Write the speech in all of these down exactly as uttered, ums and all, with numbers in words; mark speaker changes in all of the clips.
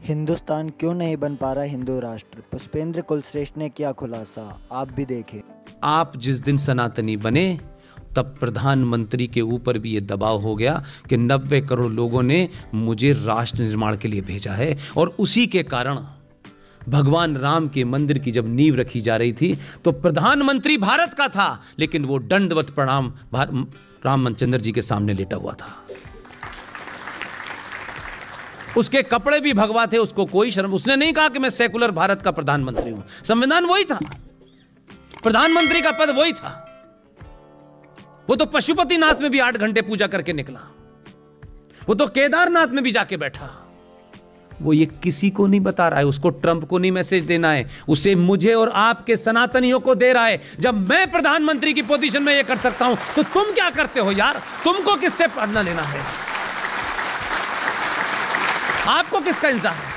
Speaker 1: हिंदुस्तान क्यों नहीं बन पा रहा हिंदू राष्ट्र, पुष्पेंद्र कुलश्रेष्ठ ने किया खुलासा। आप भी देखें।
Speaker 2: आप जिस दिन सनातनी बने तब प्रधानमंत्री के ऊपर भी ये दबाव हो गया कि नब्बे करोड़ लोगों ने मुझे राष्ट्र निर्माण के लिए भेजा है, और उसी के कारण भगवान राम के मंदिर की जब नींव रखी जा रही थी तो प्रधानमंत्री भारत का था, लेकिन वो दंडवत प्रणाम रामचंद्र जी के सामने लेटा हुआ था। उसके कपड़े भी भगवा थे, उसको कोई शर्म, उसने नहीं कहा कि मैं सेकुलर भारत का प्रधानमंत्री हूं। संविधान वही था, प्रधानमंत्री का पद वही था। वो तो पशुपतिनाथ में भी आठ घंटे पूजा करके निकला, वो तो केदारनाथ में भी जाके बैठा। वो ये किसी को नहीं बता रहा है, उसको ट्रंप को नहीं मैसेज देना है, उसे मुझे और आपके सनातनियों को दे रहा है। जब मैं प्रधानमंत्री की पोजीशन में ये कर सकता हूं तो तुम क्या करते हो यार? तुमको किससे पढ़ना लेना है? आपको किसका इंतजार है?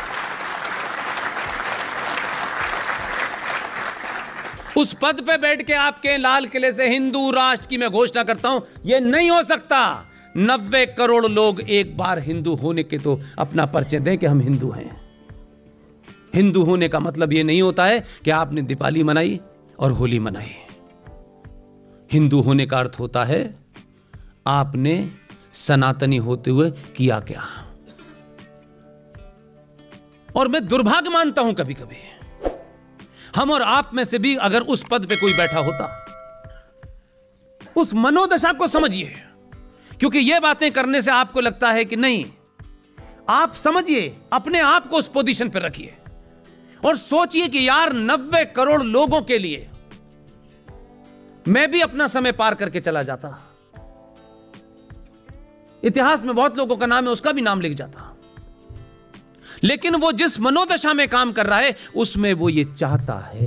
Speaker 2: उस पद पे बैठ के आपके लाल किले से हिंदू राष्ट्र की मैं घोषणा करता हूं, यह नहीं हो सकता। नब्बे करोड़ लोग एक बार हिंदू होने के तो अपना परिचय दें कि हम हिंदू हैं। हिंदू होने का मतलब यह नहीं होता है कि आपने दीपावली मनाई और होली मनाई। हिंदू होने का अर्थ होता है आपने सनातनी होते हुए किया क्या। और मैं दुर्भाग्य मानता हूं कभी कभी हम और आप में से भी अगर उस पद पे कोई बैठा होता, उस मनोदशा को समझिए, क्योंकि यह बातें करने से आपको लगता है कि नहीं, आप समझिए, अपने आप को उस पोजीशन पर रखिए और सोचिए कि यार नब्बे करोड़ लोगों के लिए मैं भी अपना समय पार करके चला जाता, इतिहास में बहुत लोगों का नाम है, उसका भी नाम लिख जाता। लेकिन वो जिस मनोदशा में काम कर रहा है उसमें वो ये चाहता है,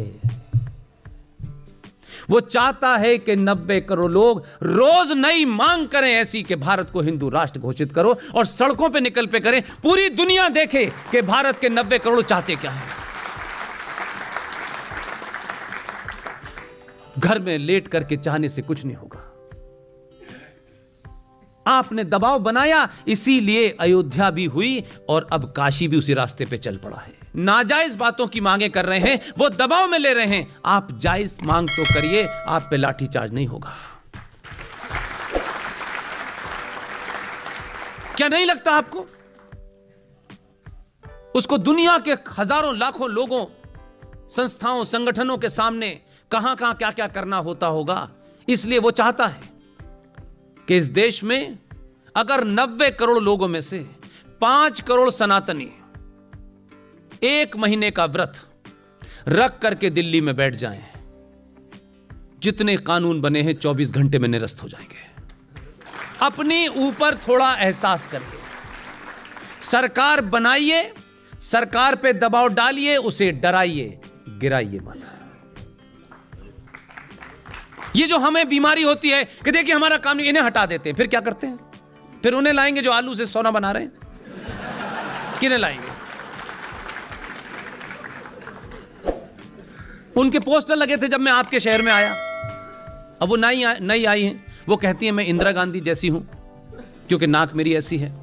Speaker 2: वो चाहता है कि नब्बे करोड़ लोग रोज नई मांग करें ऐसी कि भारत को हिंदू राष्ट्र घोषित करो, और सड़कों पे निकल पे करें, पूरी दुनिया देखे कि भारत के नब्बे करोड़ चाहते क्या है। घर में लेट करके चाहने से कुछ नहीं होगा। आपने दबाव बनाया, इसीलिए अयोध्या भी हुई और अब काशी भी उसी रास्ते पे चल पड़ा है। नाजायज बातों की मांगे कर रहे हैं, वो दबाव में ले रहे हैं। आप जायज मांग तो करिए, आप पे लाठीचार्ज नहीं होगा। क्या नहीं लगता आपको? उसको दुनिया के हजारों लाखों लोगों, संस्थाओं, संगठनों के सामने कहां कहां क्या क्या करना होता होगा। इसलिए वो चाहता है कि इस देश में अगर नब्बे करोड़ लोगों में से पांच करोड़ सनातनी एक महीने का व्रत रख करके दिल्ली में बैठ जाएं, जितने कानून बने हैं चौबीस घंटे में निरस्त हो जाएंगे। अपने ऊपर थोड़ा एहसास करिए, सरकार बनाइए, सरकार पे दबाव डालिए, उसे डराइए, गिराइए मत। ये जो हमें बीमारी होती है कि देखिए हमारा काम नहीं, इन्हें हटा देते हैं, फिर क्या करते हैं? फिर उन्हें लाएंगे जो आलू से सोना बना रहे हैं। किन्हें लाएंगे? उनके पोस्टर लगे थे जब मैं आपके शहर में आया, अब वो नई नई आई हैं, वो कहती हैं मैं इंदिरा गांधी जैसी हूं क्योंकि नाक मेरी ऐसी है।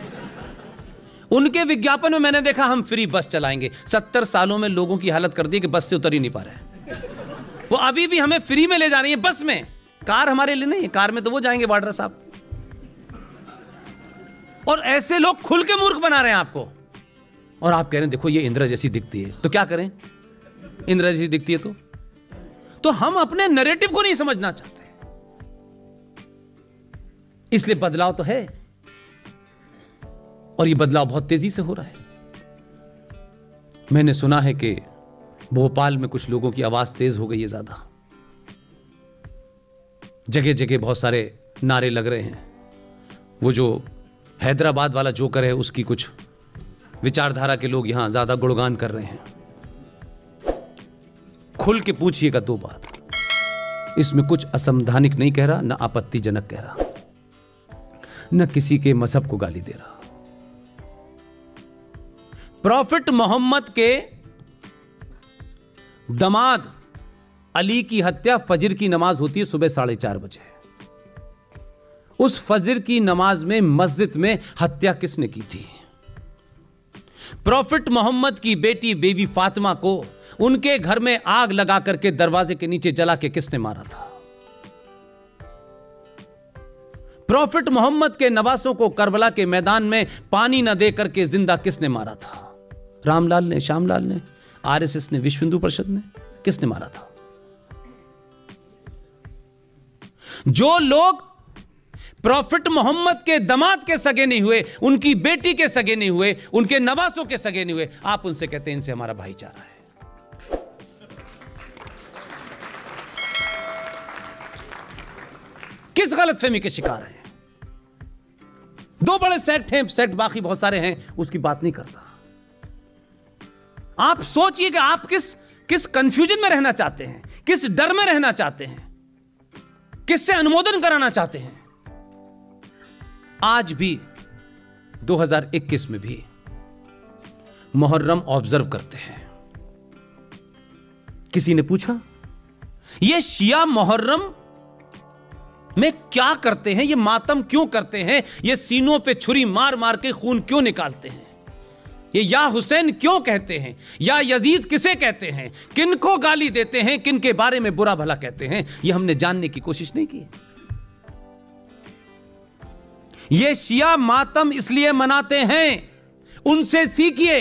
Speaker 2: उनके विज्ञापन में मैंने देखा हम फ्री बस चलाएंगे। सत्तर सालों में लोगों की हालत कर दी कि बस से उतर ही नहीं पा रहे हैं। वो अभी भी हमें फ्री में ले जा रही है बस में। कार हमारे लिए नहीं है, कार में तो वो जाएंगे वाड्रा साहब। और ऐसे लोग खुल के मूर्ख बना रहे हैं आपको, और आप कह रहे हैं देखो ये इंदिरा जैसी दिखती है, तो क्या करें? इंदिरा जैसी दिखती है तो तो हम अपने नैरेटिव को नहीं समझना चाहते, इसलिए बदलाव तो है, और ये बदलाव बहुत तेजी से हो रहा है। मैंने सुना है कि भोपाल में कुछ लोगों की आवाज तेज हो गई है ज्यादा, जगह जगह बहुत सारे नारे लग रहे हैं। वो जो हैदराबाद वाला जोकर है उसकी कुछ विचारधारा के लोग यहां ज्यादा गुणगान कर रहे हैं। खुल के पूछिएगा दो बात, इसमें कुछ असंवैधानिक नहीं कह रहा, न आपत्तिजनक कह रहा, न किसी के मजहब को गाली दे रहा। प्रॉफिट मोहम्मद के दमाद अली की हत्या फजर की नमाज होती है सुबह साढ़े चार बजे। उस फजर की नमाज में मस्जिद में हत्या किसने की थी? प्रॉफिट मोहम्मद की बेटी बीवी फातिमा को उनके घर में आग लगा करके दरवाजे के नीचे जला के किसने मारा था? प्रॉफिट मोहम्मद के नवासों को करबला के मैदान में पानी न दे करके जिंदा किसने मारा था? रामलाल ने, श्यामलाल ने, आरएसएस ने, विश्व हिंदू परिषद ने? किसने मारा था? जो लोग प्रॉफिट मोहम्मद के दामाद के सगे नहीं हुए, उनकी बेटी के सगे नहीं हुए, उनके नवासों के सगे नहीं हुए, आप उनसे कहते हैं इनसे हमारा भाईचारा है। किस गलतफहमी के शिकार हैं? दो बड़े सेक्ट हैं, सेक्ट बाकी बहुत सारे हैं, उसकी बात नहीं करता। आप सोचिए कि आप किस किस कंफ्यूजन में रहना चाहते हैं, किस डर में रहना चाहते हैं, किससे अनुमोदन कराना चाहते हैं। आज भी दो हज़ार इक्कीस में भी मुहर्रम ऑब्जर्व करते हैं। किसी ने पूछा ये शिया मुहर्रम में क्या करते हैं, ये मातम क्यों करते हैं, ये सीनों पे छुरी मार मार के खून क्यों निकालते हैं, ये या हुसैन क्यों कहते हैं, या यजीद किसे कहते हैं, किनको गाली देते हैं, किन के बारे में बुरा भला कहते हैं, ये हमने जानने की कोशिश नहीं की। ये शिया मातम इसलिए मनाते हैं, उनसे सीखिए।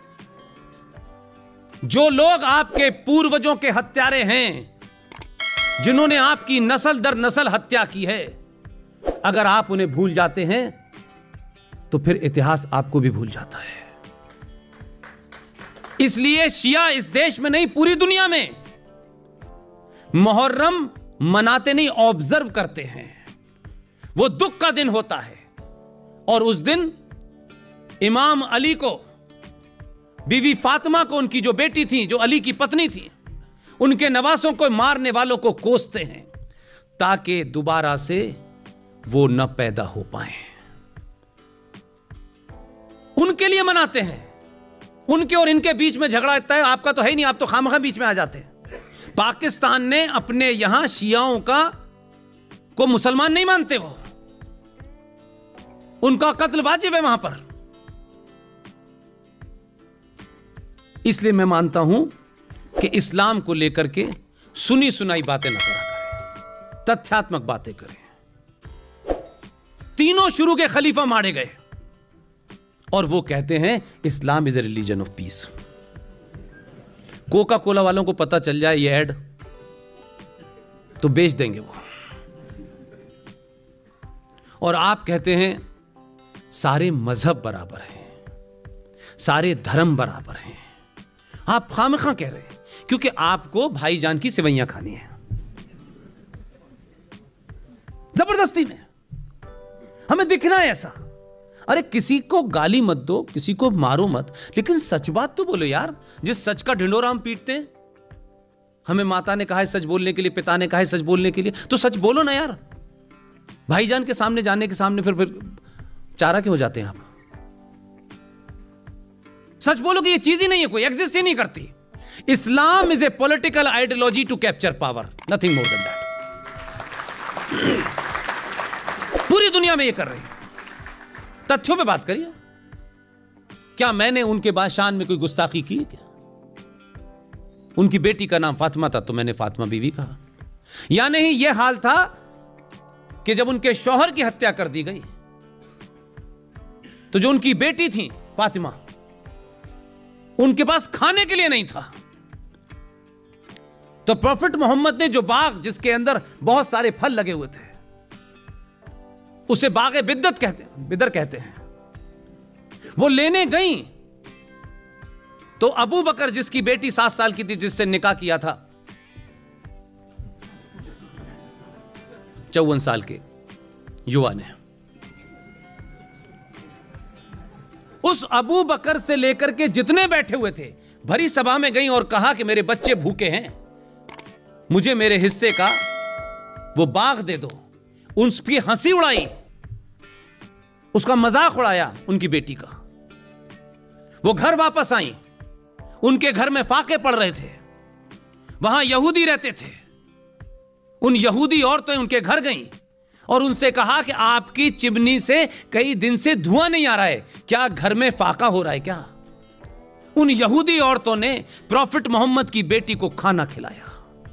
Speaker 2: जो लोग आपके पूर्वजों के हत्यारे हैं, जिन्होंने आपकी नस्ल दर नस्ल हत्या की है, अगर आप उन्हें भूल जाते हैं तो फिर इतिहास आपको भी भूल जाता है। इसलिए शिया इस देश में नहीं, पूरी दुनिया में मुहर्रम मनाते नहीं, ऑब्जर्व करते हैं। वो दुख का दिन होता है और उस दिन इमाम अली को, बीवी फातिमा को, उनकी जो बेटी थी, जो अली की पत्नी थी, उनके नवासों को मारने वालों को कोसते हैं ताकि दोबारा से वो न पैदा हो पाए। उनके लिए मनाते हैं। उनके और इनके बीच में झगड़ा इतना है, आपका तो है ही नहीं, आप तो खामखा बीच में आ जाते हैं। पाकिस्तान ने अपने यहां शियाओं का को मुसलमान नहीं मानते, वो उनका कत्ल वाजिब है वहां पर। इसलिए मैं मानता हूं कि इस्लाम को लेकर के सुनी सुनाई बातें न करा करें, तथ्यात्मक बातें करें। तीनों शुरू के खलीफा मारे गए और वो कहते हैं Islam is a religion of peace. Coca Cola वालों को पता चल जाए ये ऐड तो बेच देंगे वो। और आप कहते हैं सारे मजहब बराबर हैं, सारे धर्म बराबर हैं। आप खामखा कह रहे हैं क्योंकि आपको भाईजान की सेवैयां खानी है जबरदस्ती में। हमें दिखना है ऐसा। अरे किसी को गाली मत दो, किसी को मारो मत, लेकिन सच बात तो बोलो यार। जिस सच का ढिंढोरा हम पीटते हैं, हमें माता ने कहा है सच बोलने के लिए, पिता ने कहा है सच बोलने के लिए, तो सच बोलो ना यार। भाईजान के सामने जाने के सामने फिर फिर चारा क्यों हो जाते हैं आप? सच बोलो कि ये चीज ही नहीं है, कोई एग्जिस्ट ही नहीं करती। Islam is a political ideology to capture power, nothing more than that. पूरी दुनिया में ये कर रही है। तथ्यों पे बात करिए। क्या मैंने उनके बादशाह में कोई गुस्ताखी की है क्या? उनकी बेटी का नाम फातिमा था तो मैंने फातिमा बीवी कहा। या नहीं, यह हाल था कि जब उनके शौहर की हत्या कर दी गई तो जो उनकी बेटी थी फातिमा, उनके पास खाने के लिए नहीं था, तो प्रॉफिट मोहम्मद ने जो बाग जिसके अंदर बहुत सारे फल लगे हुए थे, उसे बागे बिद्दत कहते हैं, बिदर कहते हैं, वो लेने गई तो अबू बकर जिसकी बेटी सात साल की थी, जिससे निकाह किया था, चौवन साल के युवा ने, उस अबू बकर से लेकर के जितने बैठे हुए थे भरी सभा में गई और कहा कि मेरे बच्चे भूखे हैं, मुझे मेरे हिस्से का वो बाग दे दो। उसकी हंसी उड़ाई, उसका मजाक उड़ाया उनकी बेटी का। वो घर वापस आई, उनके घर में फाके पड़ रहे थे, वहां यहूदी रहते थे। उन यहूदी औरतें उनके घर गईं और उनसे कहा कि आपकी चिमनी से कई दिन से धुआं नहीं आ रहा है, क्या घर में फाका हो रहा है क्या? उन यहूदी औरतों ने प्रॉफिट मोहम्मद की बेटी को खाना खिलाया।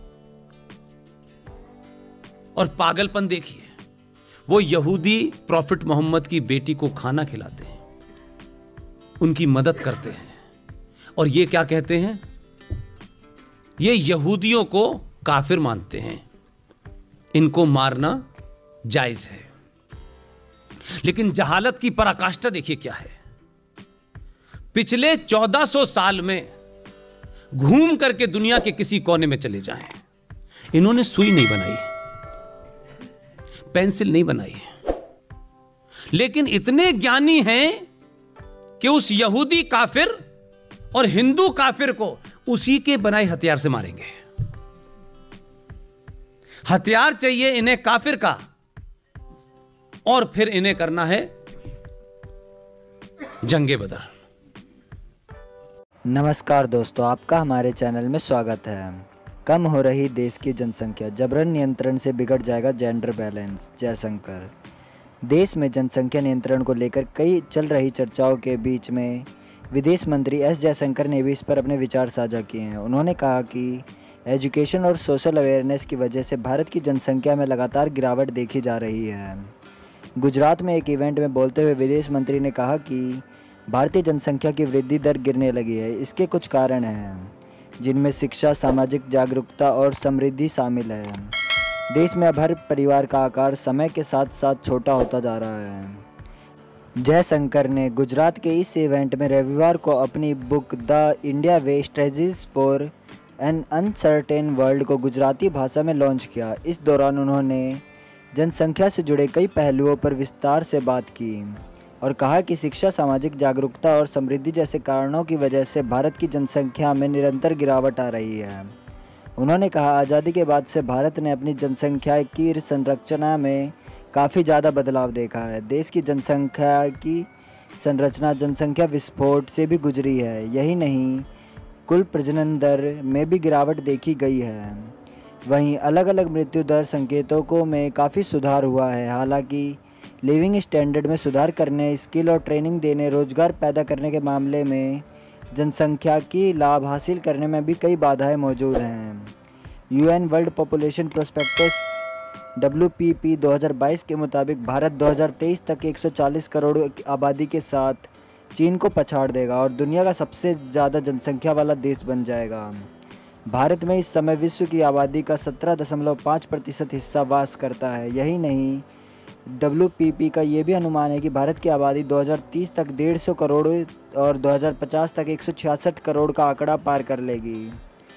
Speaker 2: और पागलपन देखिए, वो यहूदी प्रॉफिट मोहम्मद की बेटी को खाना खिलाते हैं, उनकी मदद करते हैं, और ये क्या कहते हैं? ये यहूदियों को काफिर मानते हैं, इनको मारना जायज है। लेकिन जहालत की पराकाष्ठा देखिए क्या है। पिछले चौदह सौ साल में घूम करके दुनिया के किसी कोने में चले जाएं, इन्होंने सुई नहीं बनाई, पेंसिल नहीं बनाई, लेकिन इतने ज्ञानी हैं कि उस यहूदी काफिर और हिंदू काफिर को उसी के बनाए हथियार से मारेंगे। हथियार चाहिए इन्हें काफिर का, और फिर इन्हें करना है जंगे बदर।
Speaker 1: नमस्कार दोस्तों, आपका हमारे चैनल में स्वागत है। कम हो रही देश की जनसंख्या, जबरन नियंत्रण से बिगड़ जाएगा जेंडर बैलेंस, जयशंकर। देश में जनसंख्या नियंत्रण को लेकर कई चल रही चर्चाओं के बीच में विदेश मंत्री एस जयशंकर ने भी इस पर अपने विचार साझा किए हैं। उन्होंने कहा कि एजुकेशन और सोशल अवेयरनेस की वजह से भारत की जनसंख्या में लगातार गिरावट देखी जा रही है। गुजरात में एक इवेंट में बोलते हुए विदेश मंत्री ने कहा कि भारतीय जनसंख्या की वृद्धि दर गिरने लगी है। इसके कुछ कारण हैं, जिनमें शिक्षा, सामाजिक जागरूकता और समृद्धि शामिल है। देश में अब हर परिवार का आकार समय के साथ साथ छोटा होता जा रहा है। जयशंकर ने गुजरात के इस इवेंट में रविवार को अपनी book the India way strategies for an uncertain world को गुजराती भाषा में लॉन्च किया। इस दौरान उन्होंने जनसंख्या से जुड़े कई पहलुओं पर विस्तार से बात की और कहा कि शिक्षा, सामाजिक जागरूकता और समृद्धि जैसे कारणों की वजह से भारत की जनसंख्या में निरंतर गिरावट आ रही है। उन्होंने कहा, आज़ादी के बाद से भारत ने अपनी जनसंख्या की संरचना में काफ़ी ज़्यादा बदलाव देखा है। देश की जनसंख्या की संरचना जनसंख्या विस्फोट से भी गुजरी है। यही नहीं, कुल प्रजनन दर में भी गिरावट देखी गई है। वहीं अलग अलग मृत्यु दर संकेतकों में काफ़ी सुधार हुआ है। हालांकि लिविंग स्टैंडर्ड में सुधार करने, स्किल और ट्रेनिंग देने, रोजगार पैदा करने के मामले में जनसंख्या की लाभ हासिल करने में भी कई बाधाएं मौजूद हैं। UN world population prospects W P P दो हज़ार बाईस के मुताबिक भारत दो हज़ार तेईस तक एक सौ चालीस करोड़ आबादी के साथ चीन को पछाड़ देगा और दुनिया का सबसे ज़्यादा जनसंख्या वाला देश बन जाएगा। भारत में इस समय विश्व की आबादी का सत्रह दशमलव पाँच प्रतिशत हिस्सा वास करता है। यही नहीं, डब्ल्यू पी पी का ये भी अनुमान है कि भारत की आबादी दो हज़ार तीस तक डेढ़ सौ करोड़ और दो हज़ार पचास तक एक सौ छियासठ करोड़ का आंकड़ा पार कर लेगी।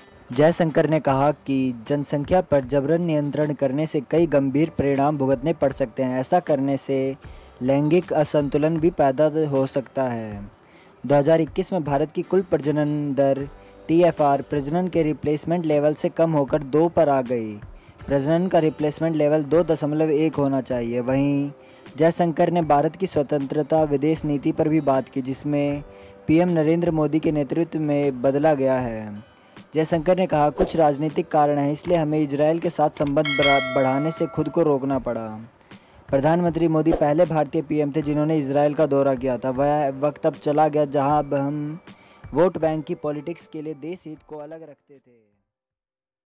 Speaker 1: जयशंकर ने कहा कि जनसंख्या पर जबरन नियंत्रण करने से कई गंभीर परिणाम भुगतने पड़ सकते हैं। ऐसा करने से लैंगिक असंतुलन भी पैदा हो सकता है। दो हज़ार इक्कीस में भारत की कुल प्रजनन दर टी एफ आर प्रजनन के रिप्लेसमेंट लेवल से कम होकर दो पर आ गई। प्रजनन का रिप्लेसमेंट लेवल दो दशमलव एक होना चाहिए। वहीं जयशंकर ने भारत की स्वतंत्रता विदेश नीति पर भी बात की, जिसमें पीएम नरेंद्र मोदी के नेतृत्व में बदला गया है। जयशंकर ने कहा, कुछ राजनीतिक कारण हैं, इसलिए हमें इजरायल के साथ संबंध बढ़ाने से खुद को रोकना पड़ा। प्रधानमंत्री मोदी पहले भारतीय पीएम थे जिन्होंने इजरायल का दौरा किया था। वह वक्त अब चला गया जहां अब हम वोट बैंक की पॉलिटिक्स के लिए देश हित को अलग रखते थे।